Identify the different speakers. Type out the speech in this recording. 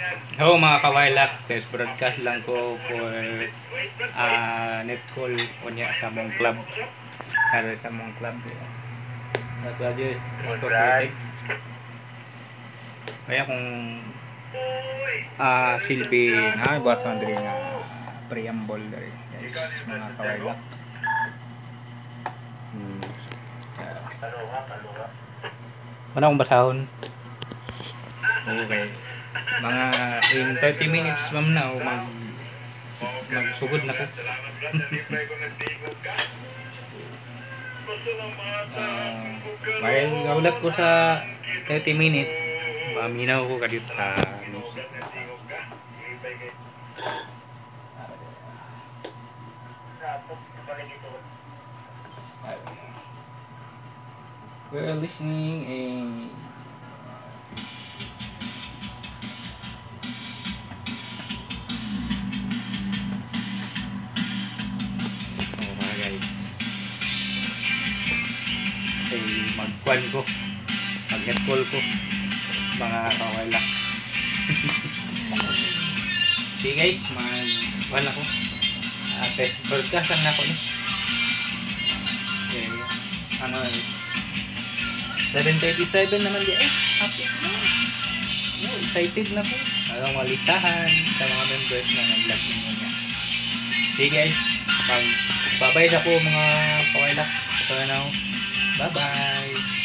Speaker 1: Hello mga kawailak, test broadcast lang ko for net call unya sa mong club. Para sa mong club. Sa radyo incorporated. Kaya kung silbi na buat sa diri nga preamble dari guys mga kawailak. Ano akong basahon? Okay. Mga in 30 minutes ma'am na o magsugod na ko. While gaulat ko sa 30 minutes, maminaw ko kadit sa music. We're listening a magkuhan ko, mag-net call ko mga kawailak. Okay guys, magkuhan ako test broadcast lang na ako okay, ano 7:37 naman di happy na excited na po malisahan sa mga members na nag-vlog ninyo niya. Okay guys, magbabay sa po mga kawailak. So now, bye bye.